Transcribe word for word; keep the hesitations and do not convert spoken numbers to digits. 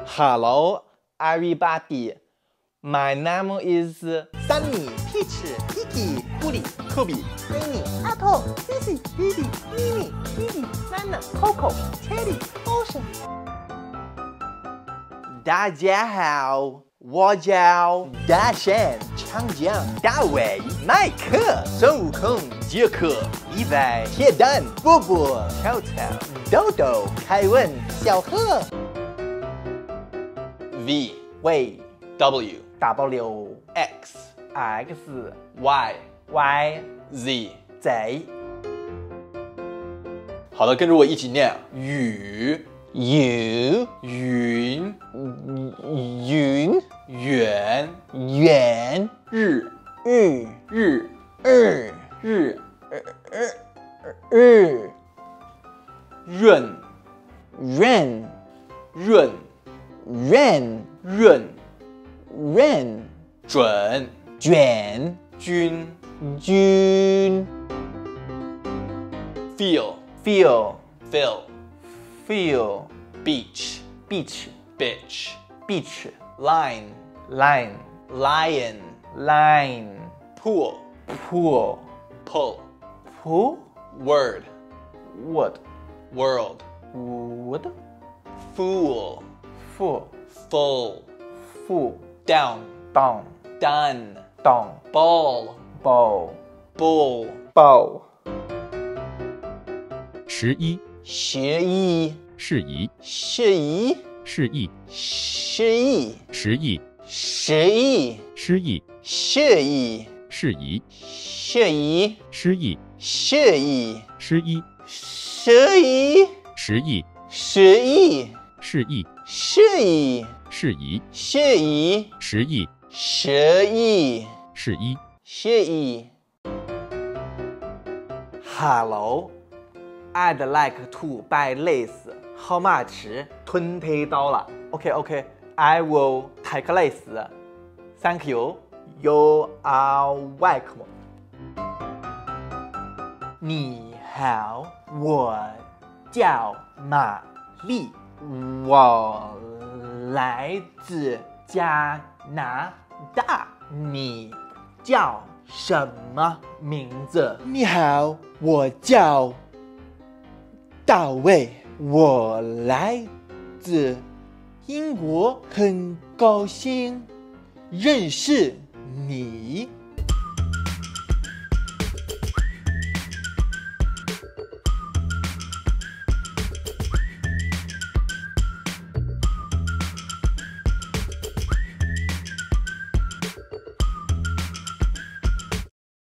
Hello, everybody. My name is Sunny, Peach, Kiki, Bully, Kobe, Rainy, Apple, Sissy, Didi, Mimi, Didi, Nana, Coco, Teddy, Ocean. 大家好，我叫大山、长江、大卫、麦克、孙悟空、杰克、李白、铁蛋、波波、草草、豆豆、凯文、小贺。V W W W X X Y Y Z。 Z 好的，跟着我一起念：雨、 U 云、 云远、 远日、 日日、 日日、 日润、 润润、 润润、 润准、 卷均、 均 feel、 feel fill、 feel beach、 beach bitch、 beach line、 line lion、 line pool、 pool pull、 pool word、 wood world、 wood fool、 full full、 full down、 down done、 down ball、 bow bull、 bow 十一， 十一适宜， 十一适宜， 十一十宜， 十一失意， 十一适宜， 十一失意， 十一失一， 十一时意， 十一适意， 十一适宜， 十一时意， 十一适宜。 十一 Hello, I'd like to buy this. How much? Twenty dollar. Okay, okay. I will take this. Thank you. You are welcome. 你好，我叫玛丽，我来自加拿大。你叫什么名字？你好，我叫大卫，我来自英国，很高兴认识你。